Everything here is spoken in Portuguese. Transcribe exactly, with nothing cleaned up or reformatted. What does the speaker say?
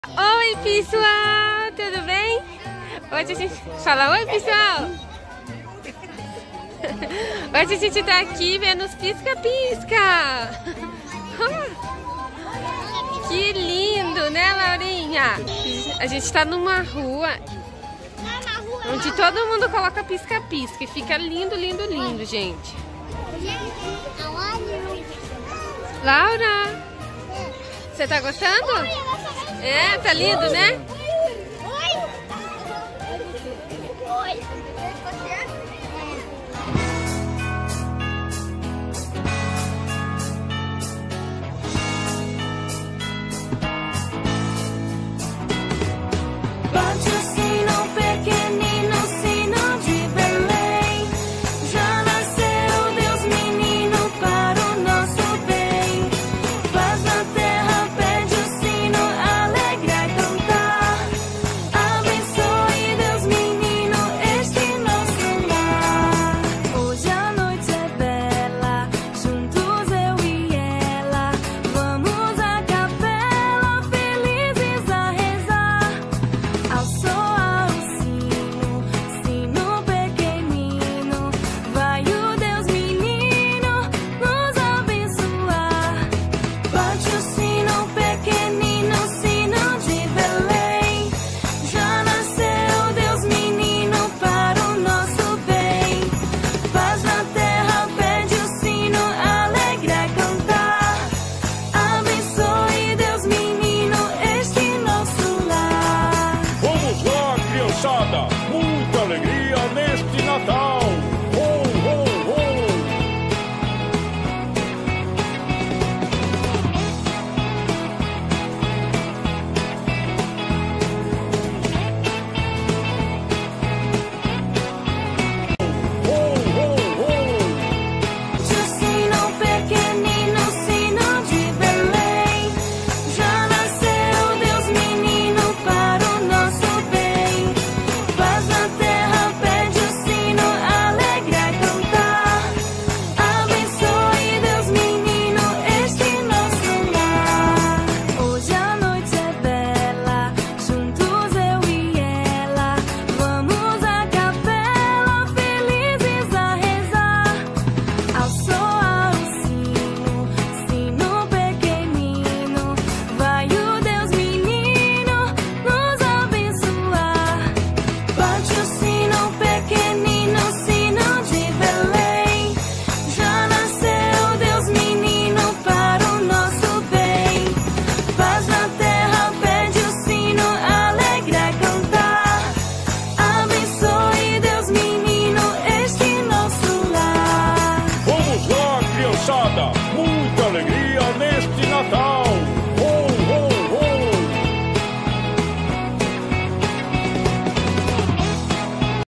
Oi, pessoal, tudo bem? Hoje a gente... Fala oi, pessoal! Hoje a gente tá aqui vendo os pisca-pisca! Que lindo, né, Laurinha? A gente tá numa rua onde todo mundo coloca pisca-pisca e fica lindo, lindo, lindo, gente. Laura, você tá gostando? É, tá lindo, né? Muita alegria neste Natal! Ho, ho, ho! Ho, ho, ho! O sino pequenino, sino de Belém, já nasceu Deus menino para o nosso bem. Paz na terra, pede o sino, alegra cantar. Abençoe Deus menino este nosso lar. Hoje a noite é bela, juntos eu e ela. Vamos à capela, felizes a rezar. Ao soar o sino, sino pequenino, vai o Deus menino nos abençoar. Bate o sino pequenino, sino de Belém, já nasceu Deus menino para o nosso bem. Paz na terra, pede o sino, alegra cantar. Abençoe Deus menino este nosso lar. Vamos lá, criançada!